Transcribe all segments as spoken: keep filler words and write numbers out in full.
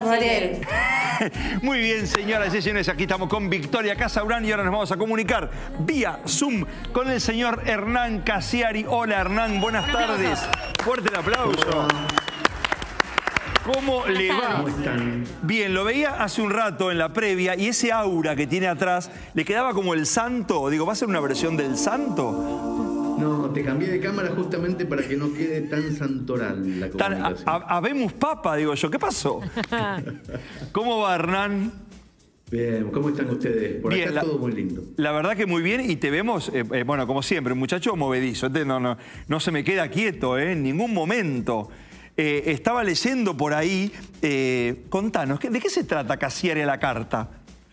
Mariel. Muy bien, señoras y señores, aquí estamos con Victoria Casaurán y ahora nos vamos a comunicar vía Zoom con el señor Hernán Casiari. Hola, Hernán, buenas tardes. Fuerte el aplauso. ¿Cómo le va? ¿Cómo están? Bien, lo veía hace un rato en la previa y ese aura que tiene atrás, ¿le quedaba como el santo? Digo, ¿va a ser una versión del santo? No, te cambié de cámara justamente para que no quede tan santoral la Tan, comunicación. a, a- habemos papa, digo yo. ¿Qué pasó? ¿Cómo va, Hernán? Bien, ¿cómo están ustedes? Por Bien, acá la- todo muy lindo. La verdad que muy bien y te vemos, eh, eh, bueno, como siempre, un muchacho movedizo. Este no, no, no se me queda quieto, eh, en ningún momento. Eh, estaba leyendo por ahí, eh, contanos, ¿qué- ¿de qué se trata Casiari a la carta?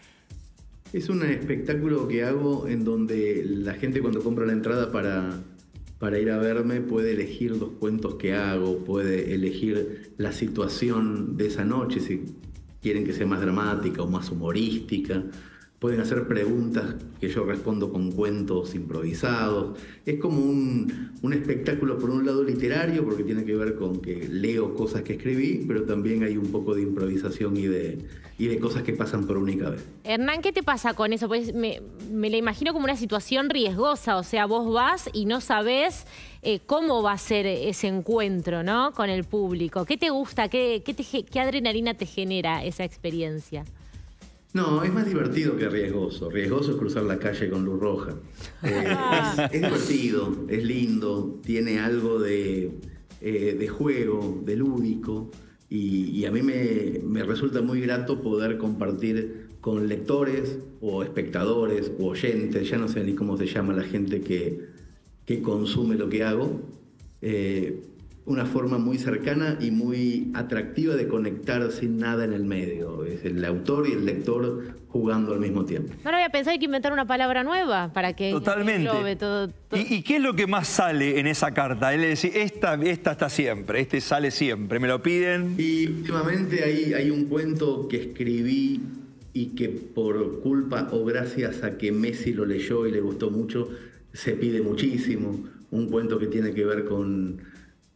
Es un espectáculo que hago en donde la gente cuando compra la entrada para, para ir a verme puede elegir los cuentos que hago, puede elegir la situación de esa noche, si quieren que sea más dramática o más humorística. Pueden hacer preguntas que yo respondo con cuentos improvisados. Es como un, un espectáculo, por un lado literario, porque tiene que ver con que leo cosas que escribí, pero también hay un poco de improvisación y de, y de cosas que pasan por única vez. Hernán, ¿qué te pasa con eso? Pues me, me la imagino como una situación riesgosa, o sea, vos vas y no sabés eh, cómo va a ser ese encuentro, ¿no? Con el público. ¿Qué te gusta? ¿Qué, qué, te, qué adrenalina te genera esa experiencia? No, es más divertido que riesgoso. Riesgoso es cruzar la calle con luz roja. Eh, es, es divertido, es lindo, tiene algo de, eh, de juego, de lúdico, y, y a mí me, me resulta muy grato poder compartir con lectores o espectadores o oyentes, ya no sé ni cómo se llama la gente que, que consume lo que hago, eh, una forma muy cercana y muy atractiva de conectar sin nada en el medio. Es el autor y el lector jugando al mismo tiempo. No lo había pensado, hay que inventar una palabra nueva para que Totalmente. englobe todo, todo. ¿Y, ¿Y qué es lo que más sale en esa carta? Él le decía, esta, esta está siempre, este sale siempre, me lo piden. Y últimamente hay, hay un cuento que escribí y que por culpa o gracias a que Messi lo leyó y le gustó mucho, se pide muchísimo. Un cuento que tiene que ver con...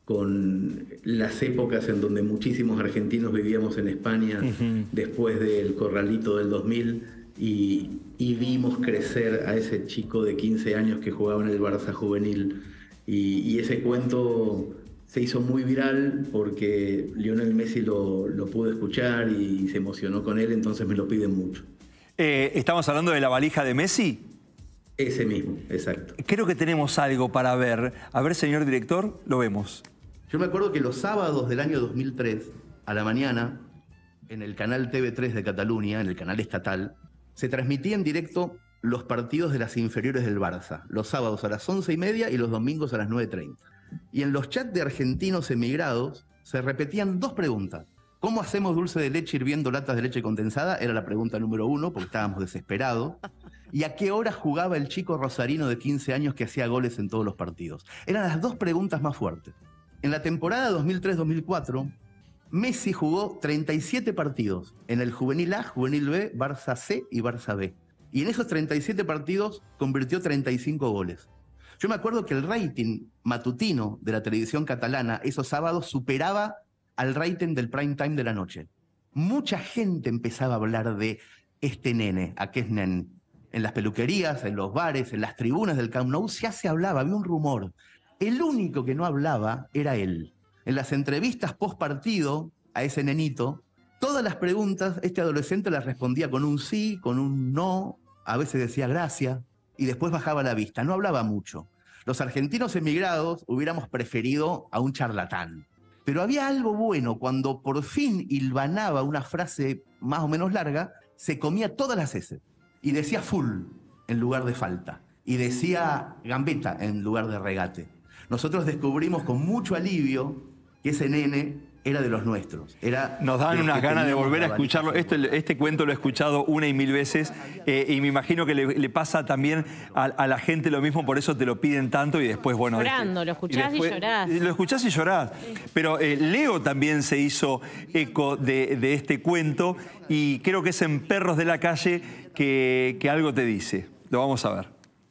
con las épocas en donde muchísimos argentinos vivíamos en España uh-huh. después del corralito del dos mil y, y vimos crecer a ese chico de quince años que jugaba en el Barça juvenil. Y, y ese cuento se hizo muy viral porque Lionel Messi lo, lo pudo escuchar y se emocionó con él, entonces me lo piden mucho. Eh, ¿Estamos hablando de la valija de Messi? Ese mismo, exacto. Creo que tenemos algo para ver. A ver, señor director, lo vemos. Yo me acuerdo que los sábados del año dos mil tres, a la mañana, en el canal T V tres de Cataluña, en el canal estatal, se transmitía en directo los partidos de las inferiores del Barça, los sábados a las once y media y los domingos a las nueve treinta. Y en los chats de argentinos emigrados se repetían dos preguntas. ¿Cómo hacemos dulce de leche hirviendo latas de leche condensada? Era la pregunta número uno, porque estábamos desesperados. ¿Y a qué hora jugaba el chico rosarino de quince años que hacía goles en todos los partidos? Eran las dos preguntas más fuertes. En la temporada dos mil tres dos mil cuatro, Messi jugó treinta y siete partidos en el Juvenil A, Juvenil B, Barça C y Barça B. Y en esos treinta y siete partidos convirtió treinta y cinco goles. Yo me acuerdo que el rating matutino de la televisión catalana esos sábados superaba al rating del prime time de la noche. Mucha gente empezaba a hablar de este nene, a qué es nen. En las peluquerías, en los bares, en las tribunas del Camp Nou ya se hablaba, había un rumor. El único que no hablaba era él. En las entrevistas post partido a ese nenito, todas las preguntas este adolescente las respondía con un sí, con un no, a veces decía gracias y después bajaba la vista, no hablaba mucho. Los argentinos emigrados hubiéramos preferido a un charlatán. Pero había algo bueno, cuando por fin hilvanaba una frase más o menos larga, se comía todas las eses y decía full en lugar de falta y decía gambeta en lugar de regate. Nosotros descubrimos con mucho alivio que ese nene era de los nuestros. Era Nos dan de unas ganas de volver a escucharlo. Este, este cuento lo he escuchado una y mil veces eh, y me imagino que le, le pasa también a, a la gente lo mismo, por eso te lo piden tanto y después, bueno... Llorando, este, lo escuchás y, después, y llorás. Lo escuchás y llorás. Sí. Pero eh, Leo también se hizo eco de, de este cuento y creo que es en Perros de la Calle que, que algo te dice. Lo vamos a ver.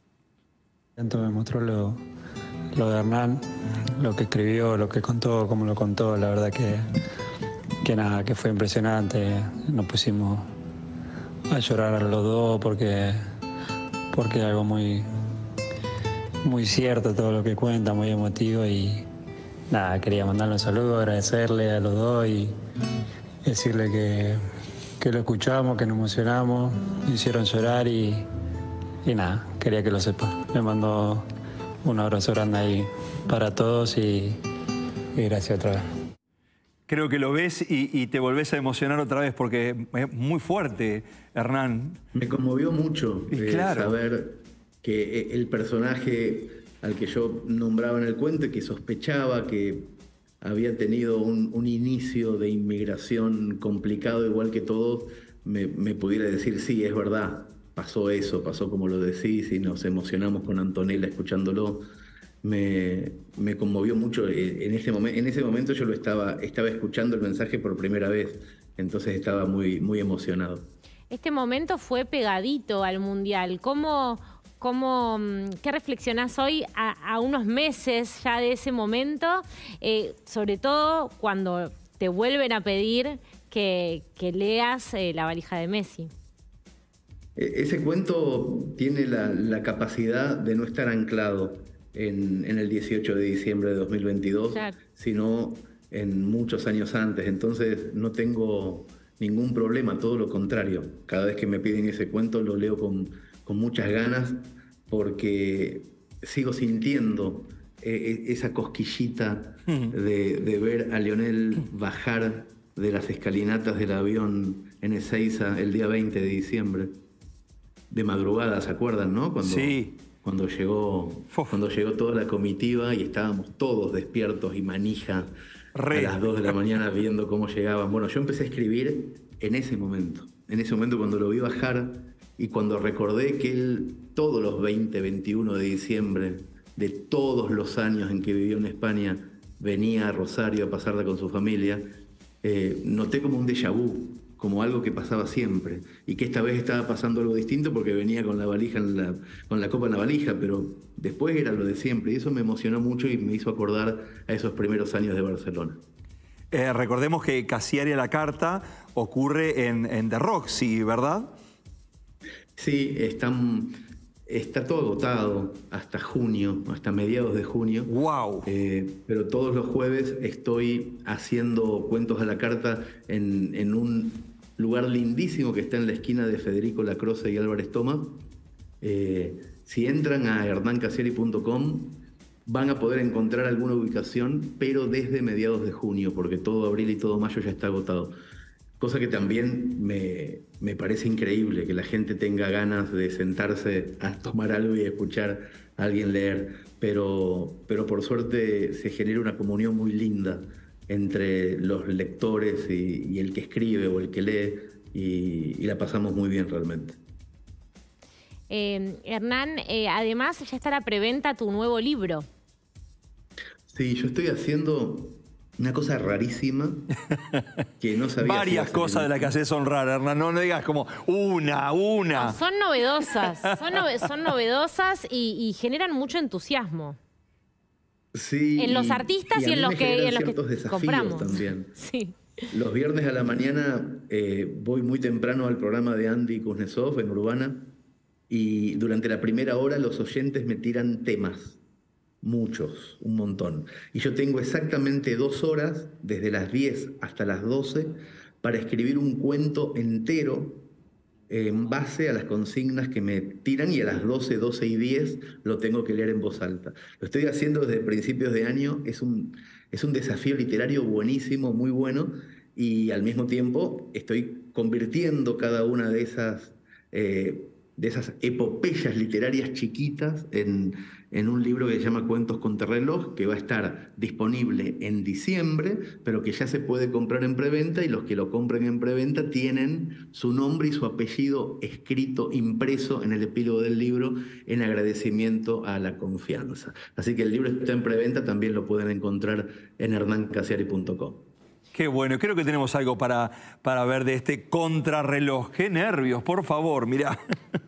Tanto me mostró lo... lo de Hernán, lo que escribió, lo que contó, cómo lo contó, la verdad que, que nada, que fue impresionante. Nos pusimos a llorar los dos porque, porque es algo muy, muy cierto todo lo que cuenta, muy emotivo y nada, quería mandarle un saludo, agradecerle a los dos y decirle que, que lo escuchamos, que nos emocionamos, me hicieron llorar y, y nada, quería que lo sepa. Le mando un abrazo grande ahí para todos y, y gracias otra vez. Creo que lo ves y, y te volvés a emocionar otra vez porque es muy fuerte, Hernán. Me conmovió mucho eh, claro. saber que el personaje al que yo nombraba en el cuento y que sospechaba que había tenido un, un inicio de inmigración complicado igual que todos, me, me pudiera decir, sí, es verdad, pasó eso, pasó como lo decís y nos emocionamos con Antonella escuchándolo. Me, me conmovió mucho. En ese, momen, en ese momento yo lo estaba, estaba escuchando el mensaje por primera vez, entonces estaba muy, muy emocionado. Este momento fue pegadito al Mundial. ¿Cómo, cómo, ¿Qué reflexionás hoy a, a unos meses ya de ese momento? Eh, sobre todo cuando te vuelven a pedir que, que leas eh, La valija de Messi. Ese cuento tiene la, la capacidad de no estar anclado En, en el dieciocho de diciembre de dos mil veintidós, claro, sino en muchos años antes. Entonces no tengo ningún problema, todo lo contrario. Cada vez que me piden ese cuento lo leo con, con muchas ganas porque sigo sintiendo eh, esa cosquillita de, de ver a Lionel bajar de las escalinatas del avión en Ezeiza el día veinte de diciembre. De madrugada, ¿se acuerdan, no? Cuando, sí. Cuando llegó, cuando llegó toda la comitiva y estábamos todos despiertos y manija Re. a las dos de la mañana viendo cómo llegaban. Bueno, yo empecé a escribir en ese momento. En ese momento cuando lo vi bajar y cuando recordé que él todos los veinte, veintiuno de diciembre de todos los años en que vivió en España venía a Rosario a pasarla con su familia, eh, noté como un déjà vu, como algo que pasaba siempre, y que esta vez estaba pasando algo distinto porque venía con la valija en la, con la copa en la valija, pero después era lo de siempre, y eso me emocionó mucho y me hizo acordar a esos primeros años de Barcelona. Eh, recordemos que Cassiari a la carta ocurre en, en The Roxy, ¿verdad? Sí, están, está todo agotado hasta junio, hasta mediados de junio. ¡Wow! Eh, pero todos los jueves estoy haciendo cuentos a la carta en, en un lugar lindísimo que está en la esquina de Federico Lacroze y Álvarez Thomas. Eh, si entran a hernán cassiari punto com van a poder encontrar alguna ubicación, pero desde mediados de junio, porque todo abril y todo mayo ya está agotado. Cosa que también me, me parece increíble, que la gente tenga ganas de sentarse a tomar algo y escuchar a alguien leer. Pero, pero por suerte se genera una comunión muy linda entre los lectores y, y el que escribe o el que lee, y, y la pasamos muy bien realmente. Eh, Hernán, eh, además ya está a la preventa tu nuevo libro. Sí, yo estoy haciendo una cosa rarísima que no sabía. Varias cosas de las que haces son raras, Hernán. No, no digas como una, una. No, son novedosas, son, no, son novedosas y, y generan mucho entusiasmo. Sí. En los artistas y, y en los que, en los que compramos. También. Sí. Los viernes a la mañana eh, voy muy temprano al programa de Andy Kuznetsov en Urbana, y durante la primera hora los oyentes me tiran temas. Muchos, un montón. Y yo tengo exactamente dos horas, desde las diez hasta las doce, para escribir un cuento entero en base a las consignas que me tiran, y a las doce, doce y diez lo tengo que leer en voz alta. Lo estoy haciendo desde principios de año, es un, es un desafío literario buenísimo, muy bueno, y al mismo tiempo estoy convirtiendo cada una de esas... Eh, de esas epopeyas literarias chiquitas en, en un libro que se llama Cuentos Contrarreloj, que va a estar disponible en diciembre, pero que ya se puede comprar en preventa, y los que lo compren en preventa tienen su nombre y su apellido escrito, impreso en el epílogo del libro, en agradecimiento a la confianza. Así que el libro está en preventa, también lo pueden encontrar en hernán cassiari punto com. Qué bueno, creo que tenemos algo para, para ver de este contrarreloj. Qué nervios, por favor, mirá.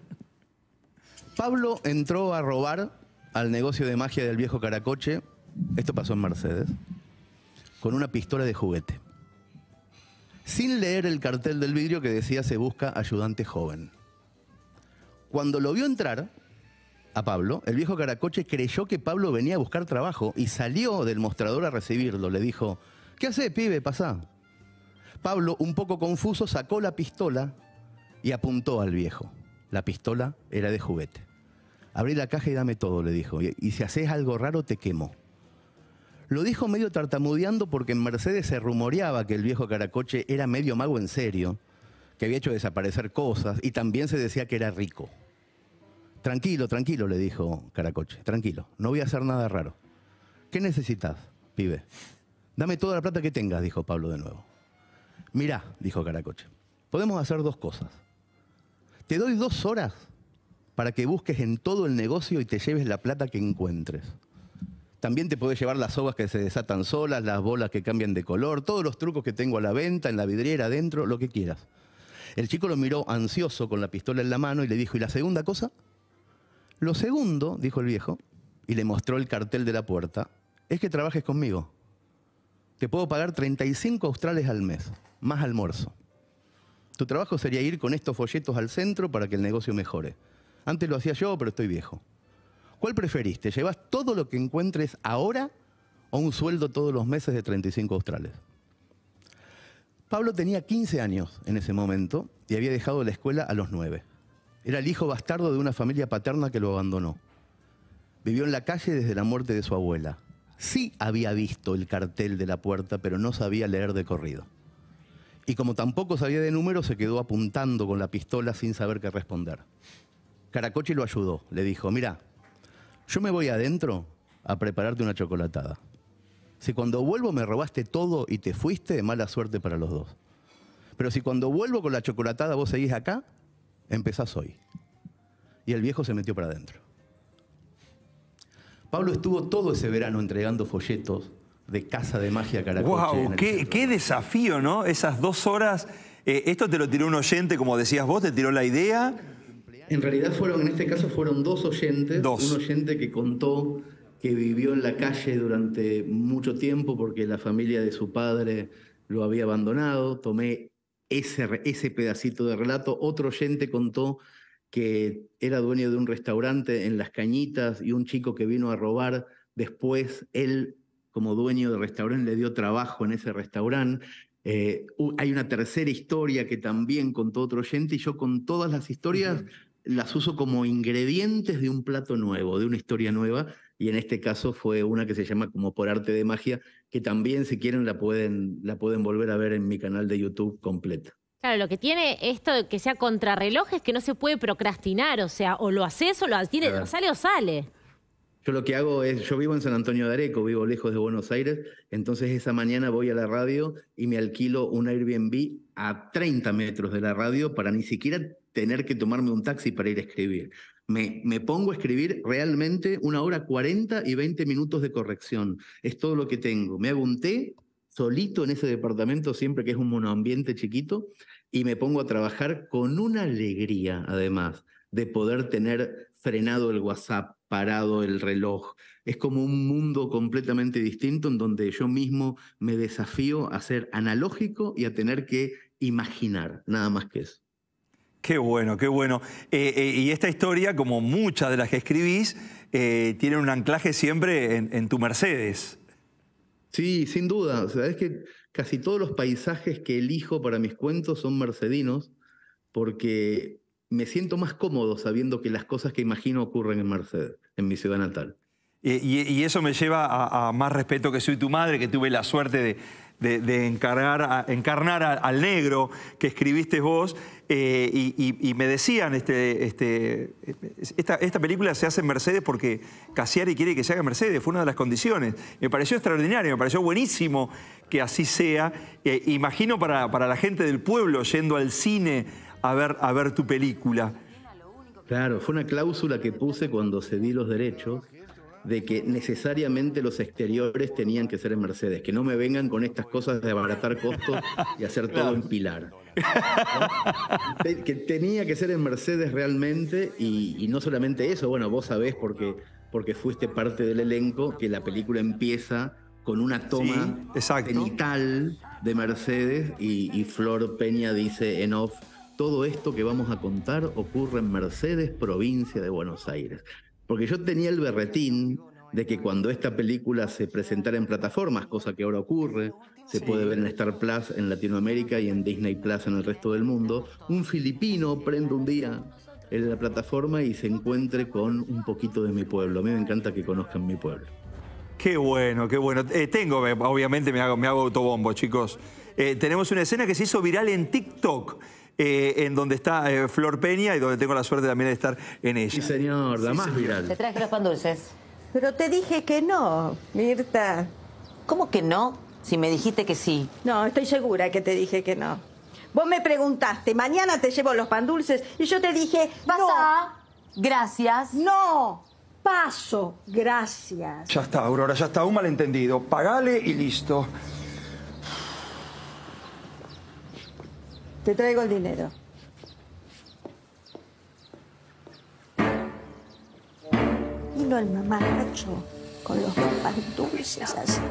Pablo entró a robar al negocio de magia del viejo Caracoche, esto pasó en Mercedes, con una pistola de juguete. sin leer el cartel del vidrio que decía se busca ayudante joven. Cuando lo vio entrar a Pablo, el viejo Caracoche creyó que Pablo venía a buscar trabajo y salió del mostrador a recibirlo. Le dijo, ¿qué haces, pibe? Pasá. Pablo, un poco confuso, sacó la pistola y apuntó al viejo. La pistola era de juguete. Abrí la caja y dame todo, le dijo. Y, y si haces algo raro, te quemo. Lo dijo medio tartamudeando porque en Mercedes se rumoreaba que el viejo Caracoche era medio mago en serio, que había hecho desaparecer cosas y también se decía que era rico. Tranquilo, tranquilo, le dijo Caracoche, tranquilo, no voy a hacer nada raro. ¿Qué necesitas, pibe? Dame toda la plata que tengas, dijo Pablo de nuevo. Mirá, dijo Caracoche, podemos hacer dos cosas. Te doy dos horas para que busques en todo el negocio y te lleves la plata que encuentres. También te podés llevar las sogas que se desatan solas, las bolas que cambian de color, todos los trucos que tengo a la venta, en la vidriera, adentro, lo que quieras. El chico lo miró ansioso con la pistola en la mano y le dijo, ¿y la segunda cosa? Lo segundo, dijo el viejo, y le mostró el cartel de la puerta, es que trabajes conmigo. Te puedo pagar treinta y cinco australes al mes, más almuerzo. Tu trabajo sería ir con estos folletos al centro para que el negocio mejore. Antes lo hacía yo, pero estoy viejo. ¿Cuál preferís? ¿Te llevas todo lo que encuentres ahora o un sueldo todos los meses de treinta y cinco australes? Pablo tenía quince años en ese momento y había dejado la escuela a los nueve. Era el hijo bastardo de una familia paterna que lo abandonó. Vivió en la calle desde la muerte de su abuela. Sí había visto el cartel de la puerta, pero no sabía leer de corrido. Y como tampoco sabía de números, se quedó apuntando con la pistola sin saber qué responder. Caracoche lo ayudó. Le dijo, mira, yo me voy adentro a prepararte una chocolatada. Si cuando vuelvo me robaste todo y te fuiste, mala suerte para los dos. Pero si cuando vuelvo con la chocolatada vos seguís acá, empezás hoy. Y el viejo se metió para adentro. Pablo estuvo todo ese verano entregando folletos de Casa de Magia Caracoche. ¡Wow! Qué, qué desafío, ¿no? Esas dos horas. Eh, esto te lo tiró un oyente, como decías vos, te tiró la idea. En realidad fueron, en este caso fueron dos oyentes. Dos. Un oyente que contó que vivió en la calle durante mucho tiempo porque la familia de su padre lo había abandonado. Tomé ese, ese pedacito de relato. Otro oyente contó que era dueño de un restaurante en Las Cañitas y un chico que vino a robar. Después él, como dueño del restaurante, le dio trabajo en ese restaurante. Eh, hay una tercera historia que también contó otro oyente y yo con todas las historias... Uh-huh. Las uso como ingredientes de un plato nuevo, de una historia nueva, y en este caso fue una que se llama como Por Arte de Magia, que también, si quieren, la pueden, la pueden volver a ver en mi canal de YouTube completa. Claro, lo que tiene esto de que sea contrarreloj es que no se puede procrastinar, o sea, o lo haces o lo tiene, o sale o sale. Yo lo que hago es, yo vivo en San Antonio de Areco, vivo lejos de Buenos Aires, entonces esa mañana voy a la radio y me alquilo un Airbnb a treinta metros de la radio para ni siquiera tener que tomarme un taxi para ir a escribir. Me, me pongo a escribir realmente una hora cuarenta y veinte minutos de corrección. Es todo lo que tengo. Me hago un té solito en ese departamento, siempre que es un monoambiente chiquito, y me pongo a trabajar con una alegría, además, de poder tener frenado el WhatsApp, parado el reloj. Es como un mundo completamente distinto en donde yo mismo me desafío a ser analógico y a tener que imaginar, nada más que eso. Qué bueno, qué bueno. Eh, eh, y esta historia, como muchas de las que escribís, eh, tiene un anclaje siempre en, en tu Mercedes. Sí, sin duda. O sea, es que casi todos los paisajes que elijo para mis cuentos son mercedinos, porque me siento más cómodo sabiendo que las cosas que imagino ocurren en Mercedes, en mi ciudad natal. Y, y, y eso me lleva a, a Más respeto que soy tu madre, que tuve la suerte de, de, de encargar a, encarnar a, al negro que escribiste vos. Eh, y, y, y me decían, este, este, esta, esta película se hace en Mercedes porque Casiari quiere que se haga en Mercedes, fue una de las condiciones. Me pareció extraordinario, me pareció buenísimo que así sea. Eh, imagino para, para la gente del pueblo yendo al cine a ver, a ver tu película. Claro, fue una cláusula que puse cuando cedí los derechos, de que necesariamente los exteriores tenían que ser en Mercedes, que no me vengan con estas cosas de abaratar costos y hacer todo claro. en Pilar. ¿No? Que tenía que ser en Mercedes realmente, y, y no solamente eso, bueno, vos sabés porque, porque fuiste parte del elenco, que la película empieza con una toma sí, cenital de Mercedes y, y Flor Peña dice en off, todo esto que vamos a contar ocurre en Mercedes, provincia de Buenos Aires. Porque yo tenía el berretín de que cuando esta película se presentara en plataformas, cosa que ahora ocurre, se sí. puede ver en Star Plus en Latinoamérica y en Disney Plus en el resto del mundo, un filipino prende un día en la plataforma y se encuentre con un poquito de mi pueblo. A mí me encanta que conozcan mi pueblo. Qué bueno, qué bueno. Eh, tengo, obviamente me hago, me hago autobombo, chicos. Eh, tenemos una escena que se hizo viral en TikTok, eh, en donde está eh, Flor Peña y donde tengo la suerte también de estar en ella. Sí, señor, la sí, más señor. viral. Te traje los pan dulces. Pero te dije que no, Mirta. ¿Cómo que no? Si me dijiste que sí. No, estoy segura que te dije que no. Vos me preguntaste, mañana te llevo los pan dulces, y yo te dije, pasa. No. Gracias. No. Paso, gracias. Ya está, Aurora, ya está, un malentendido. Pagale y listo. Te traigo el dinero. Vino el mamarracho con los pan dulces así.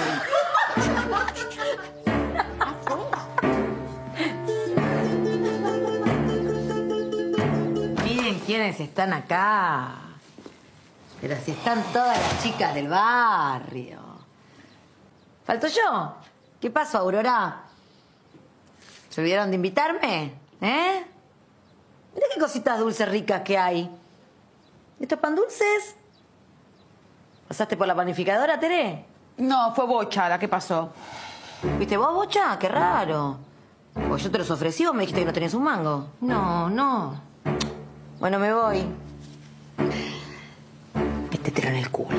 Miren quiénes están acá. Pero si están todas las chicas del barrio. ¿Falto yo? ¿Qué pasó, Aurora? ¿Se olvidaron de invitarme? ¿Eh? Mirá qué cositas dulces ricas que hay. ¿Estos pan dulces? ¿Pasaste por la panificadora, Tere? No, fue Bocha la que pasó. ¿Viste vos, Bocha? Qué raro. Pues yo te los ofrecí, vos me dijiste que no tenías un mango. No, no. Bueno, me voy. Métetelo en el culo.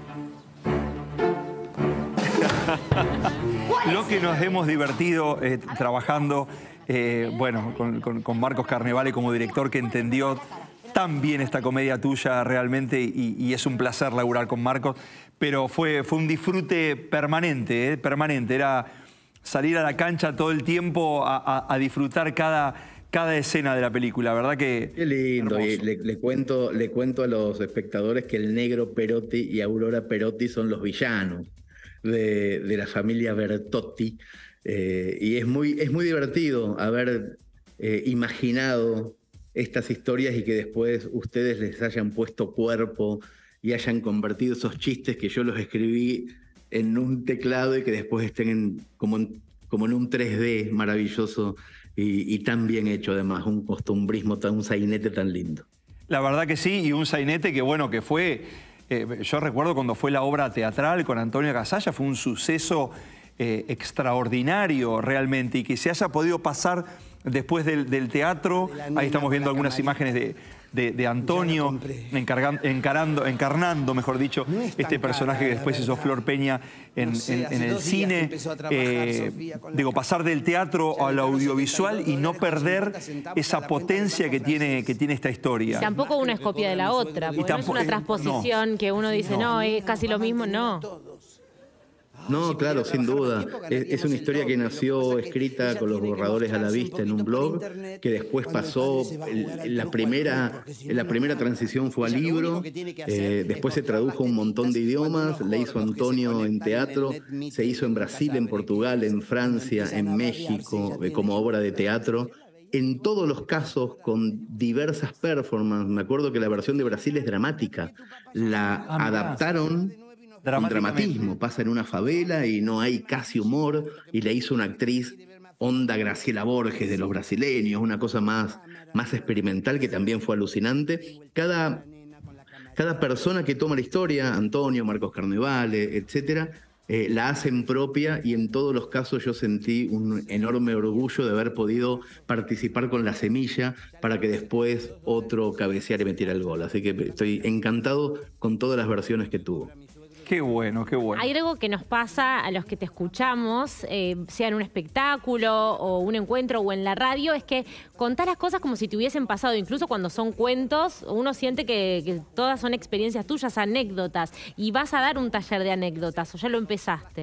Lo que nos hemos divertido eh, trabajando, eh, bueno, con, con, con Marcos Carnevale como director que entendió tan bien esta comedia tuya realmente y, y es un placer laburar con Marcos, pero fue, fue un disfrute permanente, eh, permanente. Era salir a la cancha todo el tiempo a, a, a disfrutar cada... cada escena de la película, ¿verdad que? Qué lindo, y le, le, cuento, le cuento a los espectadores que el negro Perotti y Aurora Perotti son los villanos de, de la familia Bertotti, eh, y es muy, es muy divertido haber eh, imaginado estas historias y que después ustedes les hayan puesto cuerpo y hayan convertido esos chistes que yo los escribí en un teclado y que después estén en, como, en, como en un tres D maravilloso. Y, y tan bien hecho además, un costumbrismo, un sainete tan lindo. La verdad que sí, y un sainete que bueno, que fue, eh, yo recuerdo cuando fue la obra teatral con Antonio Gasalla, fue un suceso eh, extraordinario realmente, y que se haya podido pasar después del, del teatro, ahí estamos viendo algunas imágenes de, de, de Antonio encargando, encarando, encarnando, mejor dicho, no este personaje que después hizo Flor Peña en, no sé, en, en el cine. Eh, digo, pasar del teatro al audiovisual y no perder esa potencia que tiene, que tiene esta historia. Y tampoco una es copia de la otra, porque no es una transposición no, que uno dice, no, no, es casi lo mismo, no. No, claro, sin duda. Es, es una historia que nació escrita con los borradores a la vista en un blog, que después pasó, el, la, primera, la primera transición fue al libro, eh, después se tradujo un montón de idiomas, la hizo Antonio en teatro, se hizo en Brasil, en Portugal, en Francia, en México, eh, como obra de teatro. En todos los casos, con diversas performances. Me acuerdo que la versión de Brasil es dramática. La adaptaron... Un dramatismo, pasa en una favela y no hay casi humor, y la hizo una actriz onda Graciela Borges de los brasileños, una cosa más, más experimental que también fue alucinante. Cada, cada persona que toma la historia, Antonio, Marcos Carnevale, etcétera, eh, la hacen propia, y en todos los casos yo sentí un enorme orgullo de haber podido participar con la semilla para que después otro cabeceara y metiera el gol. Así que estoy encantado con todas las versiones que tuvo. Qué bueno, qué bueno. Hay algo que nos pasa a los que te escuchamos, eh, sea en un espectáculo o un encuentro o en la radio, es que contás las cosas como si te hubiesen pasado. Incluso cuando son cuentos, uno siente que, que todas son experiencias tuyas, anécdotas. Y vas a dar un taller de anécdotas, o ya lo empezaste.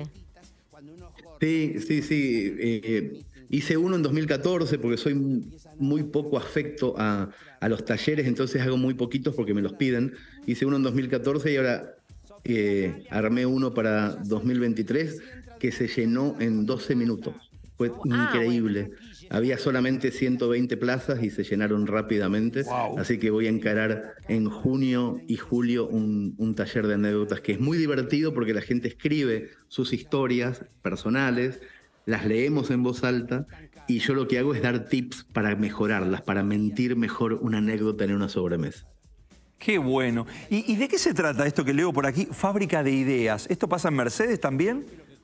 Sí, sí, sí. Eh, hice uno en dos mil catorce porque soy muy poco afecto a, a los talleres, entonces hago muy poquitos porque me los piden. Hice uno en dos mil catorce y ahora... Eh, armé uno para dos mil veintitrés que se llenó en doce minutos. Fue Ah, increíble. Había solamente ciento veinte plazas y se llenaron rápidamente. Wow. Así que voy a encarar en junio y julio un, un taller de anécdotas que es muy divertido porque la gente escribe sus historias personales, las leemos en voz alta y yo lo que hago es dar tips para mejorarlas, para mentir mejor una anécdota en una sobremesa. Qué bueno. ¿Y, y de qué se trata esto que leo por aquí? Fábrica de ideas. ¿Esto pasa en Mercedes también?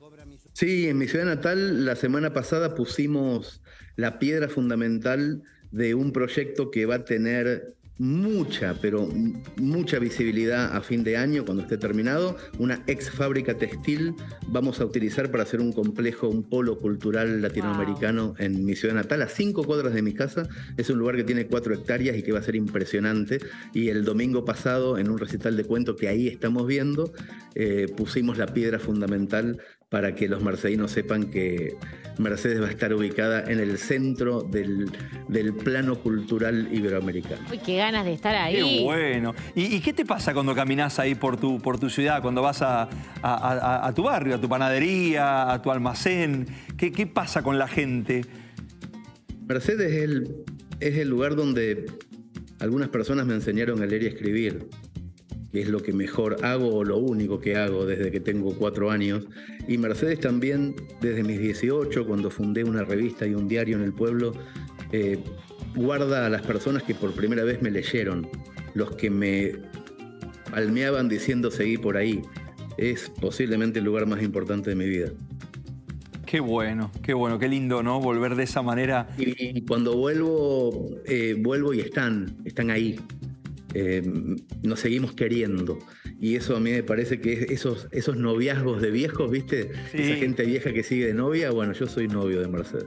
Sí, en mi ciudad natal la semana pasada pusimos la piedra fundamental de un proyecto que va a tener mucha, pero mucha visibilidad a fin de año cuando esté terminado. Una ex fábrica textil vamos a utilizar para hacer un complejo, un polo cultural latinoamericano wow. en mi ciudad natal, a cinco cuadras de mi casa. Es un lugar que tiene cuatro hectáreas y que va a ser impresionante. Y el domingo pasado, en un recital de cuento que ahí estamos viendo, eh, pusimos la piedra fundamental para que los mercedinos sepan que Mercedes va a estar ubicada en el centro del, del plano cultural iberoamericano. Uy, qué ganas de estar ahí. Qué bueno. ¿Y, y qué te pasa cuando caminás ahí por tu, por tu ciudad, cuando vas a, a, a, a tu barrio, a tu panadería, a tu almacén? ¿Qué, qué pasa con la gente? Mercedes es el, es el lugar donde algunas personas me enseñaron a leer y escribir, que es lo que mejor hago o lo único que hago desde que tengo cuatro años. Y Mercedes también, desde mis dieciocho, cuando fundé una revista y un diario en el pueblo, eh, guarda a las personas que por primera vez me leyeron, los que me palmeaban diciendo seguí por ahí. Es posiblemente el lugar más importante de mi vida. Qué bueno, qué bueno, qué lindo, ¿no? Volver de esa manera. Y, y cuando vuelvo, eh, vuelvo y están, están ahí. Eh, nos seguimos queriendo y eso a mí me parece que esos, esos noviazgos de viejos, ¿viste? Sí. Esa gente vieja que sigue de novia, bueno, yo soy novio de Mercedes.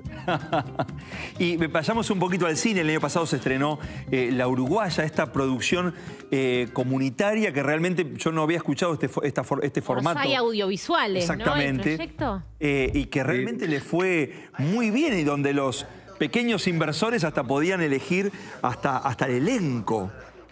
Y vayamos un poquito al cine. El año pasado se estrenó eh, La Uruguaya, esta producción eh, comunitaria que realmente yo no había escuchado este, esta, este formato. Hay audiovisuales, exactamente, ¿no? El proyecto. Eh, y que realmente sí. le fue muy bien y donde los pequeños inversores hasta podían elegir hasta, hasta el elenco.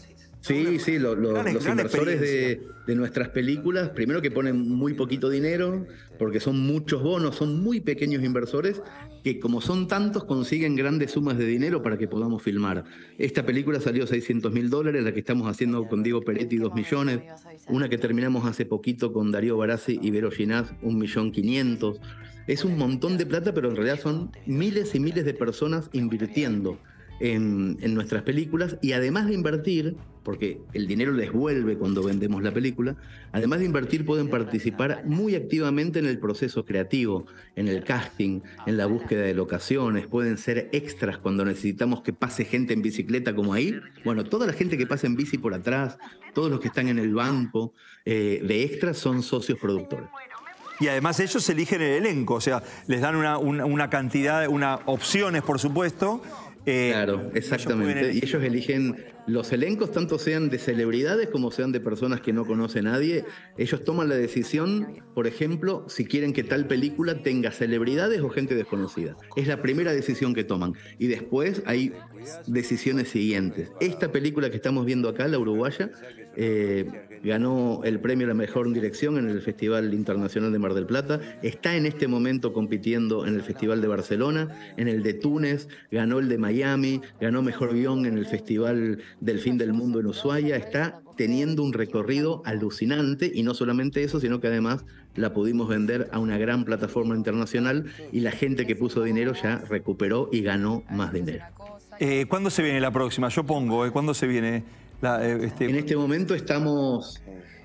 Sí, sí, lo, lo, gran, los gran inversores de, de nuestras películas, primero que ponen muy poquito dinero, porque son muchos bonos, son muy pequeños inversores, que como son tantos consiguen grandes sumas de dinero para que podamos filmar. Esta película salió seiscientos mil dólares, la que estamos haciendo con Diego Peretti, dos millones, una que terminamos hace poquito con Darío Barassi y Vero Ginás, un millón quinientos. Es un montón de plata, pero en realidad son miles y miles de personas invirtiendo En, en nuestras películas, y además de invertir, porque el dinero les vuelve cuando vendemos la película, además de invertir pueden participar muy activamente en el proceso creativo, en el casting, en la búsqueda de locaciones, pueden ser extras cuando necesitamos que pase gente en bicicleta como ahí. Bueno, toda la gente que pasa en bici por atrás, todos los que están en el banco eh, de extras son socios productores. Y además ellos eligen el elenco, o sea, les dan una, una, una cantidad, una opciones, por supuesto. Eh, claro, exactamente. Ellos y ellos eligen los elencos, tanto sean de celebridades como sean de personas que no conoce nadie. Ellos toman la decisión, por ejemplo, si quieren que tal película tenga celebridades o gente desconocida. Es la primera decisión que toman. Y después hay decisiones siguientes. Esta película que estamos viendo acá, La Uruguaya, eh, ganó el premio a la mejor dirección en el Festival Internacional de Mar del Plata. Está en este momento compitiendo en el Festival de Barcelona, en el de Túnez, ganó el de Miami, ganó mejor guión en el Festival del Fin del Mundo en Ushuaia. Está teniendo un recorrido alucinante, y no solamente eso, sino que además la pudimos vender a una gran plataforma internacional y la gente que puso dinero ya recuperó y ganó más dinero. Eh, ¿Cuándo se viene la próxima? Yo pongo, ¿eh? ¿Cuándo se viene? La, eh, este... En este momento estamos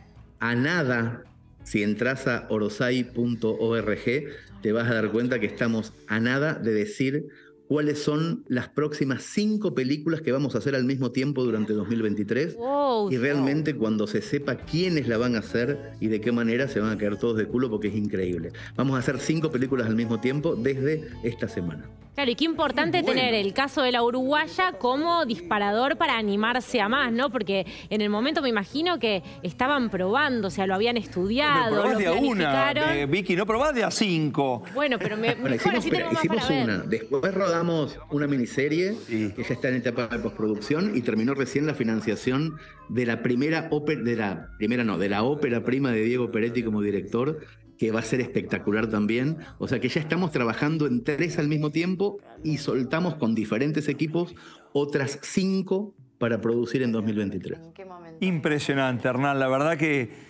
a nada. Si entras a orosai punto org te vas a dar cuenta que estamos a nada de decir cuáles son las próximas cinco películas que vamos a hacer al mismo tiempo durante dos mil veintitrés. Wow, y realmente wow. Cuando se sepa quiénes la van a hacer y de qué manera, se van a quedar todos de culo porque es increíble. Vamos a hacer cinco películas al mismo tiempo desde esta semana. Claro, y qué importante bueno. tener el caso de La Uruguaya como disparador para animarse a más, ¿no? Porque en el momento me imagino que estaban probando, o sea, lo habían estudiado, probás lo de a planificaron. una, eh, Vicky, no probás de a cinco. Bueno, pero me, bueno, mejor hicimos, así tenemos más hicimos para una, ver. después rodamos una miniserie sí. que ya está en etapa de postproducción y terminó recién la financiación de la primera ópera, de la primera no, de la ópera prima de Diego Peretti como director, que va a ser espectacular también. O sea que ya estamos trabajando en tres al mismo tiempo y soltamos con diferentes equipos otras cinco para producir en dos mil veintitrés. Impresionante, Hernán. La verdad que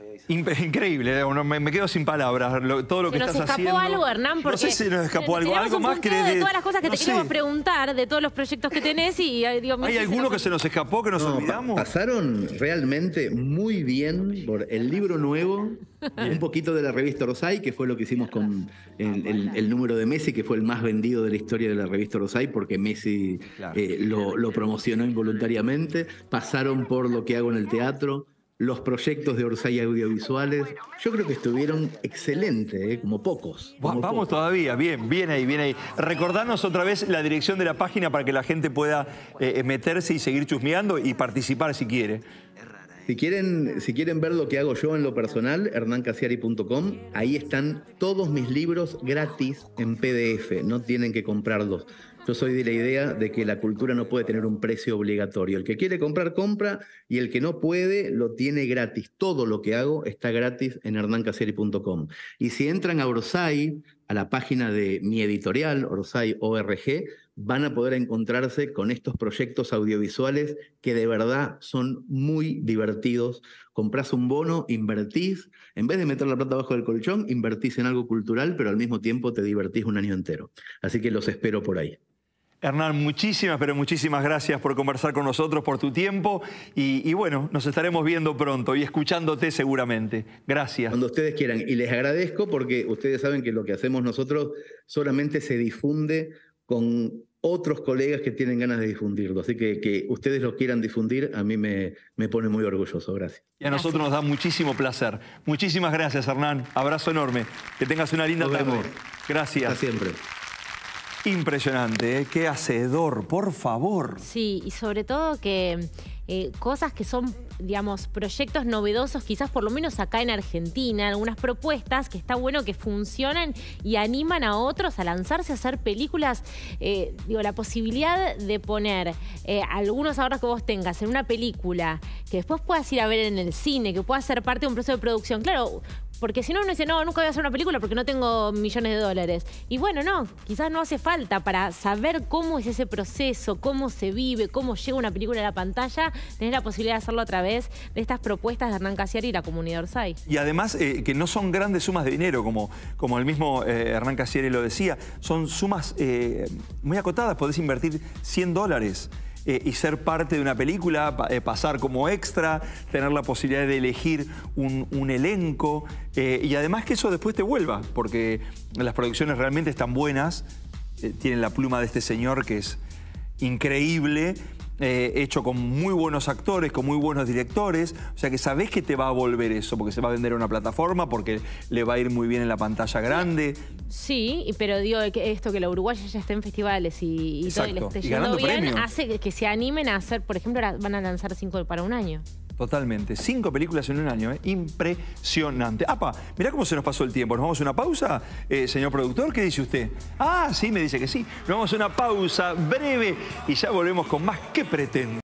increíble. Uno, me, me quedo sin palabras. Lo, todo lo que estás haciendo. ¿Se nos escapó algo, Hernán? Porque no sé si nos escapó algo. Algo más que de, de todas las cosas que no te sé. queríamos preguntar, de todos los proyectos que tenés y digo, ¿Hay alguno que se nos escapó, que nos No, olvidamos? pa pasaron realmente muy bien por el libro nuevo, bien. Un poquito de la revista Orsay, que fue lo que hicimos con el, el, el número de Messi, que fue el más vendido de la historia de la revista Orsay, porque Messi claro. eh, lo, lo promocionó involuntariamente. Pasaron por lo que hago en el teatro, los proyectos de Orsay audiovisuales. Yo creo que estuvieron excelentes, ¿eh? como pocos. Como Vamos pocos. todavía, bien, bien ahí, bien ahí. Recordanos otra vez la dirección de la página para que la gente pueda eh, meterse y seguir chusmeando y participar si quiere. Si quieren, si quieren ver lo que hago yo en lo personal, hernán casiari punto com, ahí están todos mis libros gratis en P D F, no tienen que comprarlos. Yo soy de la idea de que la cultura no puede tener un precio obligatorio. El que quiere comprar, compra, y el que no puede, lo tiene gratis. Todo lo que hago está gratis en hernán casiari punto com. Y si entran a Orsay, a la página de mi editorial, Orsay O R G, van a poder encontrarse con estos proyectos audiovisuales que de verdad son muy divertidos. Comprás un bono, invertís, en vez de meter la plata abajo del colchón, invertís en algo cultural, pero al mismo tiempo te divertís un año entero. Así que los espero por ahí. Hernán, muchísimas, pero muchísimas gracias por conversar con nosotros, por tu tiempo. Y, y bueno, nos estaremos viendo pronto y escuchándote seguramente. Gracias. Cuando ustedes quieran. Y les agradezco porque ustedes saben que lo que hacemos nosotros solamente se difunde con otros colegas que tienen ganas de difundirlo. Así que que ustedes lo quieran difundir, a mí me, me pone muy orgulloso. Gracias. Y a nosotros nos da muchísimo placer. Muchísimas gracias, Hernán. Abrazo enorme. Que tengas una linda tarde. Gracias. Hasta siempre. Impresionante, ¿eh? Qué hacedor, por favor. Sí, y sobre todo que eh, cosas que son, digamos, proyectos novedosos, quizás por lo menos acá en Argentina, algunas propuestas que está bueno que funcionan y animan a otros a lanzarse a hacer películas. Eh, digo, la posibilidad de poner eh, algunos ahorros que vos tengas en una película, que después puedas ir a ver en el cine, que pueda ser parte de un proceso de producción. Claro, porque si no, uno dice, no, nunca voy a hacer una película porque no tengo millones de dólares. Y bueno, no, quizás no hace falta para saber cómo es ese proceso, cómo se vive, cómo llega una película a la pantalla, tener la posibilidad de hacerlo a través de estas propuestas de Hernán Casiari y la comunidad Orsay. Y además eh, que no son grandes sumas de dinero, como, como el mismo eh, Hernán Casiari lo decía, son sumas eh, muy acotadas, podés invertir cien dólares. Eh, y ser parte de una película, eh, pasar como extra, tener la posibilidad de elegir un, un elenco eh, y además que eso después te vuelva, porque las producciones realmente están buenas, eh, tienen la pluma de este señor que es increíble, eh, hecho con muy buenos actores, con muy buenos directores, o sea que sabés que te va a volver eso, porque se va a vender a una plataforma, porque le va a ir muy bien en la pantalla grande. Sí, pero digo que esto que la uruguaya ya esté en festivales y, y todo y le esté yendo bien, premio. hace que, que se animen a hacer, por ejemplo, ahora van a lanzar cinco para un año. Totalmente. Cinco películas en un año, ¿eh? Impresionante. Apa, mirá cómo se nos pasó el tiempo. ¿Nos vamos a una pausa, eh, señor productor? ¿Qué dice usted? Ah, sí, me dice que sí. Nos vamos a una pausa breve y ya volvemos con más. ¿Qué pretende?